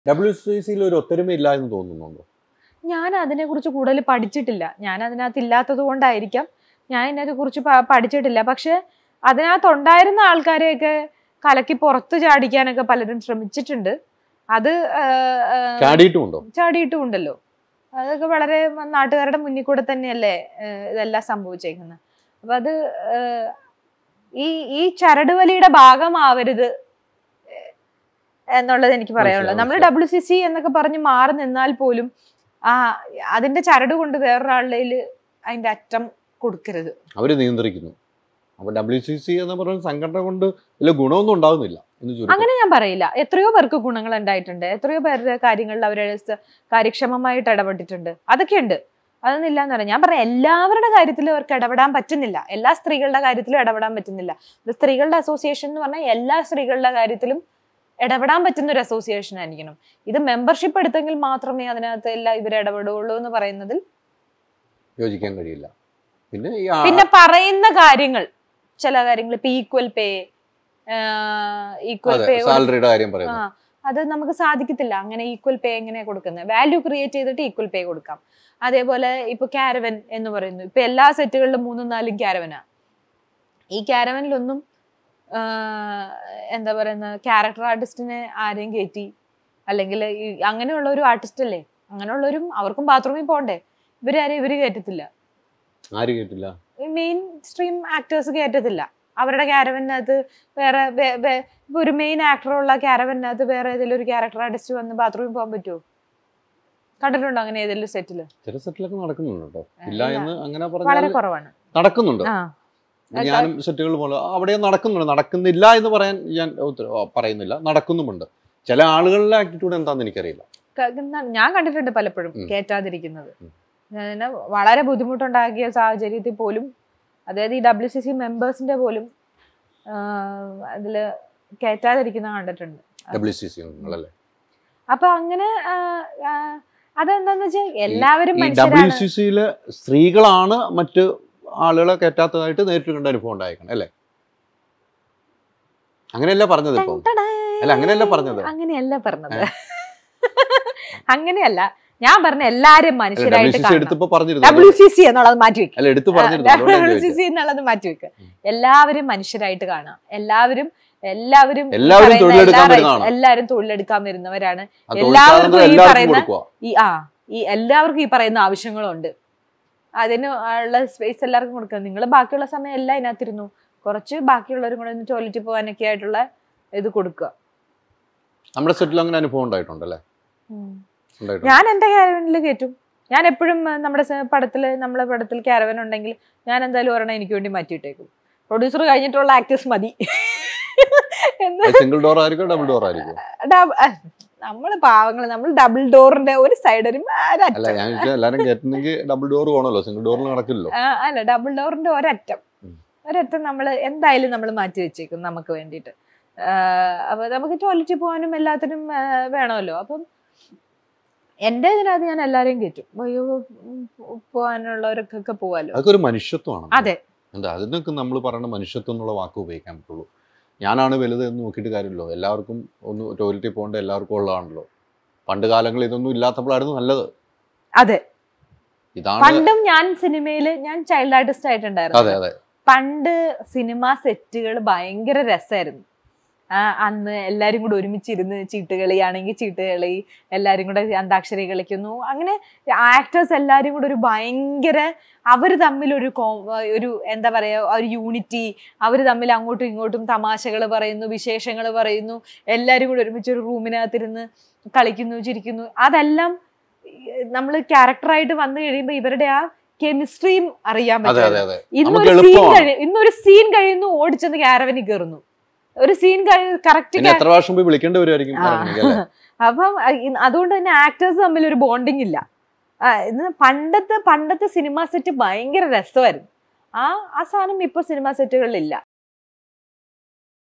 WCCയിൽ ഒരു ഒത്തൊരുമയില്ല എന്ന് തോന്നുന്നുണ്ടോ? ഞാൻ അതിനെക്കുറിച്ച് കൂടുതൽ പഠിച്ചിട്ടില്ല. ഞാൻ അതിനകത്ത് ഇല്ലാത്തത് കൊണ്ടായിരിക്കാം. ഞാൻ ഇതിനെക്കുറിച്ച് പഠിച്ചിട്ടില്ല. പക്ഷെ അതിനകത്തുണ്ടായിരുന്ന ആൾക്കാരെയൊക്കെ കലക്കി പുറത്ത് ചാടിക്കാനൊക്കെ പലരും ശ്രമിച്ചിട്ടുണ്ട്. അത് ചാടിയിട്ടുമുണ്ടല്ലോ. അതൊക്കെ വളരെ നാട്ടുകാരുടെ മുന്നിൽ കൂടെ തന്നെയല്ലേ ഇതെല്ലാം സംഭവിച്ചേക്കുന്നത്. അപ്പൊ അത് ഈ ചരടുവലിയുടെ ഭാഗമാവരുത് എന്നുള്ളത് എനിക്ക് പറയാനുള്ളത്. നമ്മൾ WCC എന്നൊക്കെ പറഞ്ഞ് മാറി നിന്നാൽ പോലും അതിന്റെ ചരട് കൊണ്ട് വേറൊരാളിൽ അതിന്റെ അറ്റം കൊടുക്കരുത്. അവര് നിയന്ത്രിക്കുന്നു. അപ്പൊ WCC എന്ന് പറയുന്ന സംഘടന കൊണ്ട് വലിയ ഗുണമൊന്നും ഉണ്ടാകുന്നില്ല. അങ്ങനെ ഞാൻ പറയില്ല. എത്രയോ പേർക്ക് ഗുണങ്ങൾ ഉണ്ടായിട്ടുണ്ട്. എത്രയോ പേരുടെ കാര്യങ്ങളിൽ അവരെ കാര്യക്ഷമമായിട്ട് ഇടപെട്ടിട്ടുണ്ട്. അതൊക്കെ ഉണ്ട്. അതൊന്നും ഇല്ലാന്ന് പറയാം. ഞാൻ പറയാം, എല്ലാവരുടെ കാര്യത്തിലും അവർക്ക് ഇടപെടാൻ പറ്റുന്നില്ല. എല്ലാ സ്ത്രീകളുടെ കാര്യത്തിലും ഇടപെടാൻ പറ്റുന്നില്ല. സ്ത്രീകളുടെ അസോസിയേഷൻ എന്ന് പറഞ്ഞാൽ എല്ലാ സ്ത്രീകളുടെ കാര്യത്തിലും ഇടപെടാൻ പറ്റുന്ന ഒരു അസോസിയേഷൻ ആയിരിക്കണം. ഇത് മെമ്പർഷിപ്പ് എടുത്തെങ്കിൽ മാത്രമേ അതിനകത്ത് എല്ലാം ഇവർ ഇടപെടുകയുള്ളൂ എന്ന് പറയുന്നതിൽ യോജിക്കാൻ കഴിയില്ല. പിന്നെ പറയുന്ന കാര്യങ്ങൾ, ചില കാര്യങ്ങൾ ഇപ്പൊ ഈക്വൽ പേ സാലറിയുടെ കാര്യം പറയുന്നു, അത് നമുക്ക് സാധിക്കത്തില്ല. അങ്ങനെ ഈക്വൽ പേ എങ്ങനെയാ കൊടുക്കുന്നത്? വാല്യൂ ക്രിയേറ്റ് ചെയ്തിട്ട് ഈക്വൽ പേ കൊടുക്കാം. അതേപോലെ ഇപ്പൊ കാരവൻ എന്ന് പറയുന്നു. ഇപ്പൊ എല്ലാ സെറ്റുകളിലും 3-4 കാരവനാ. ഈ കാരവനിലൊന്നും എന്താ പറയുന്ന ക്യാരക്ടർ ആർട്ടിസ്റ്റിനെ ആരെയും കയറ്റി, അല്ലെങ്കിൽ അങ്ങനെയുള്ള ഒരു ആർട്ടിസ്റ്റ് അല്ലേ, അങ്ങനെയുള്ളവരും അവർക്കും ബാത്റൂമിൽ പോകണ്ടേ, ഇവര് കയറ്റത്തില്ല. മെയിൻ സ്ട്രീം ആക്ടേഴ്സ് കയറ്റത്തില്ല. അവരുടെ ക്യാരവനകത്ത് വേറെ ഇപ്പൊ ഒരു മെയിൻ ആക്ടറുള്ള ക്യാരവനകത്ത് വേറെ ഏതെങ്കിലും ഒരു ക്യാരക്ടർ ആർട്ടിസ്റ്റ് വന്ന് ബാത്റൂമിൽ പോകാൻ പറ്റുമോ? കണ്ടിട്ടുണ്ടോ അങ്ങനെ ഏതെങ്കിലും സെറ്റില്? വളരെ കുറവാണ്. നടക്കുന്നുണ്ട്. ഞാനും സെറ്റുകൾ പോലെ അവിടെ നടക്കുന്നുണ്ട്. നടക്കുന്നില്ല എന്ന് പറയാൻ ഞാൻ പറയുന്നില്ല, നടക്കുന്നുമുണ്ട്. ചില ആളുകളുടെ ആറ്റിറ്റ്യൂഡ് എന്താണെന്ന് എനിക്കറിയില്ല. ഞാൻ കണ്ടിട്ടുണ്ട് പലപ്പോഴും കേറ്റാതിരിക്കുന്നത്. വളരെ ബുദ്ധിമുട്ടുണ്ടാക്കിയ സാഹചര്യത്തിൽ പോലും, അതായത് ഈ WCC മെമ്പേഴ്സിന്റെ പോലും അതില് കയറ്റാതിരിക്കുന്ന കണ്ടിട്ടുണ്ട്. അപ്പൊ അങ്ങനെ അതെന്താന്ന് വെച്ചാൽ എല്ലാവരും WCCയിലെ സ്ത്രീകളാണ് മറ്റ് ആളുകളെ കയറ്റാത്തതായിട്ട് നേരിട്ട് കണ്ട അനുഭവം ഉണ്ടായേക്കണം അല്ലേ? അങ്ങനെയല്ല പറഞ്ഞത്. അങ്ങനെയല്ല പറഞ്ഞത്. അങ്ങനെയല്ല ഞാൻ പറഞ്ഞ എല്ലാരും മനുഷ്യരായിട്ട് WCC എന്നുള്ളത് മാറ്റിവെക്കുക. WCC എന്നുള്ളത് മാറ്റിവെക്കുക. എല്ലാവരും മനുഷ്യരായിട്ട് കാണാം. എല്ലാവരും തൊഴിലെടുക്കാൻ വരുന്നവരാണ്. എല്ലാവർക്കും ഈ പറയുന്ന ആവശ്യങ്ങളുണ്ട്. അതിന് ഉള്ള സ്പേസ് എല്ലാവർക്കും കൊടുക്കുക. നിങ്ങൾ ബാക്കിയുള്ള സമയം എല്ലാം ഇതിനകത്തിരുന്നു, കുറച്ച് ബാക്കിയുള്ളവരും കൂടെ ഒന്ന് ടോയ്ലറ്റിൽ പോകാനൊക്കെ ആയിട്ടുള്ള ഇത് കൊടുക്കുക. നമ്മുടെ സെറ്റിൽ അങ്ങനെ അനുഭവം ഉണ്ടായിട്ടുണ്ടല്ലേ? ഞാൻ എന്റെ ക്യാരവനിൽ കയറ്റും. ഞാൻ എപ്പോഴും നമ്മളെ പടത്തിൽ ക്യാരവൻ ഉണ്ടെങ്കിൽ ഞാൻ എന്തായാലും ഒരെണ്ണം എനിക്ക് വേണ്ടി മാറ്റിയിട്ടേക്കും. പ്രൊഡ്യൂസർ കഴിഞ്ഞിട്ടുള്ള ആക്ടേഴ്സ് മതി. നമ്മള് പാവങ്ങള്, നമ്മൾ ഡബിൾ ഡോറിന്റെ ഒരു സൈഡ് അല്ല, ഡബിൾ ഡോറിന്റെ ഒരറ്റം നമ്മള് എന്തായാലും നമ്മൾ മാറ്റി വെച്ചേക്കും നമുക്ക് വേണ്ടിയിട്ട്. അപ്പൊ നമുക്ക് ടോയ്ലറ്റിൽ പോകാനും എല്ലാത്തിനും വേണമല്ലോ. അപ്പം എന്റെ ഇതിനകത്ത് ഞാൻ എല്ലാരെയും കയറ്റും. പോകാനുള്ളവർക്കൊക്കെ പോവാലോ. അതൊക്കെ ഒരു മനുഷ്യത്വമാണ്. അതെ, അതിനൊക്കെ നമ്മൾ പറയുന്ന മനുഷ്യത്വം എന്നുള്ള വാക്ക് ഉപയോഗിക്കാൻ പറ്റുള്ളൂ. ഞാനാണ് വലുത് എന്ന് നോക്കിയിട്ട് കാര്യമില്ലല്ലോ. എല്ലാവർക്കും ഒന്ന് ടോയ്ലറ്റിൽ പോകേണ്ട എല്ലാവർക്കും ഉള്ളതാണല്ലോ. പണ്ട് കാലങ്ങളിൽ ഇതൊന്നും ഇല്ലാത്തപ്പോഴായിരുന്നു നല്ലത്. അതെ, പണ്ടും ഞാൻ സിനിമയില് ഞാൻ ചൈൽഡ് ആർട്ടിസ്റ്റ് ആയിട്ടുണ്ടായിരുന്നു. പണ്ട് സിനിമ സെറ്റുകൾ ഭയങ്കര രസമായിരുന്നു. അന്ന് എല്ലാരും കൂടെ ഒരുമിച്ചിരുന്ന് ചീട്ടുകളിയാണെങ്കിൽ ചീട്ടുകളി, എല്ലാരും കൂടെ അന്താക്ഷരി കളിക്കുന്നു. അങ്ങനെ ആക്ടേഴ്സ് എല്ലാരും കൂടെ ഒരു ഭയങ്കര, അവര് തമ്മിൽ ഒരു എന്താ പറയാ, ഒരു യൂണിറ്റി. അവര് തമ്മിൽ അങ്ങോട്ടും ഇങ്ങോട്ടും തമാശകൾ പറയുന്നു, വിശേഷങ്ങൾ പറയുന്നു. എല്ലാരും കൂടെ ഒരുമിച്ച് ഒരു റൂമിനകത്തിരുന്ന് കളിക്കുന്നു, ചിരിക്കുന്നു. അതെല്ലാം നമ്മൾ ക്യാരക്ടറായിട്ട് വന്നു കഴിയുമ്പോ ഇവരുടെ ആ കെമിസ്ട്രിയും അറിയാൻ പറ്റും. ഇന്നൊരു സീൻ കഴിയുന്നു, ഓടിച്ചെന്ന് ക്യാരവനിൽ കയറുന്നു. ഒരു സീൻ കറക്റ്റ്. അപ്പം അതുകൊണ്ട് തന്നെ ആക്ടേഴ്സ് തമ്മിൽ ഒരു ബോണ്ടിങ് ഇല്ല. പണ്ടത്തെ സിനിമ സെറ്റ് ഭയങ്കര രസമായിരുന്നു. ആ സാധനം ഇപ്പൊ സിനിമ സെറ്റുകളിലില്ല.